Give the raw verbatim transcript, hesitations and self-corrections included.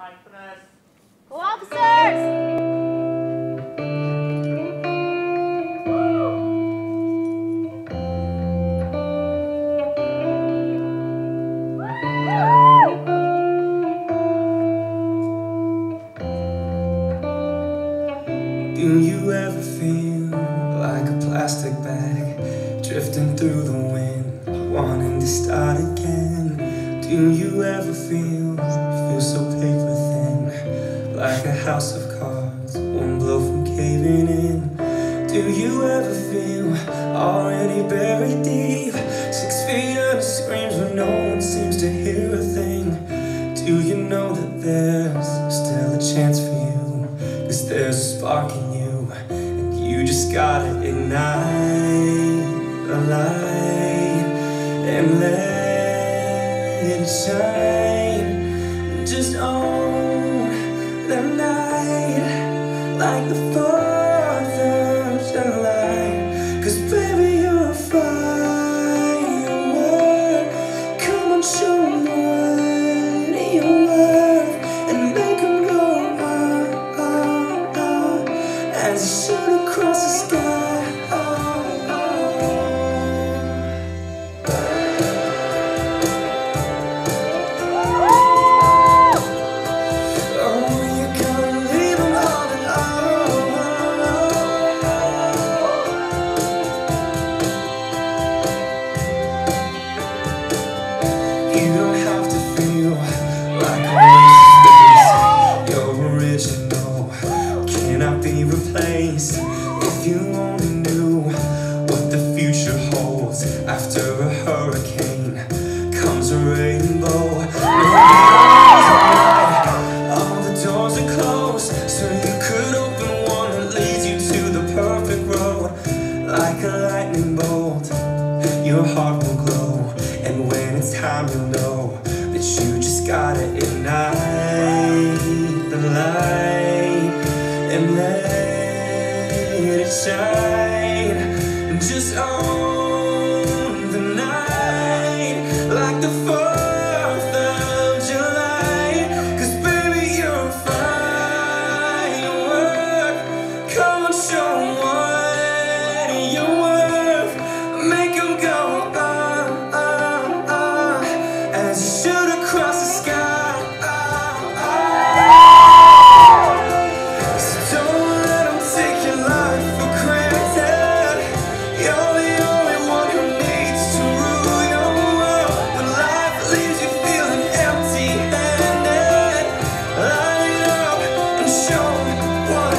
mindfulness. Go officers! Do you ever feel like a plastic bag drifting through the wind, wanting to start again? Do you ever feel, feel so paper thin, like a house of cards, one blow from caving in? Do you ever feel already buried deep, six feet under screams where no one seems to hear a thing? Do you know that there's still a chance for you? Cause there's a spark in you, and you just gotta ignite the light and let it shine. Just own the night like the fourth of July. Cause baby, you're a firework. Come on, show 'em what you're worth, and make 'em go as you shoot across the sky. Oh, you're gonna leave them all alone. You don't have to feel like a waste. You're original, cannot be replaced. If you only knew what the future holds, after a hurricane comes a rainbow. All the doors are closed, so you could open one that leads you to the perfect road. Like a lightning bolt, your heart will glow, and when it's time you'll know that you just gotta ignite the light and let it shine. Just own the night like the fourth of July. Cause baby, you're a firework. Come on, show 'em what you're worth. Make 'em go uh, uh, uh, as you shoot across the sky. Show what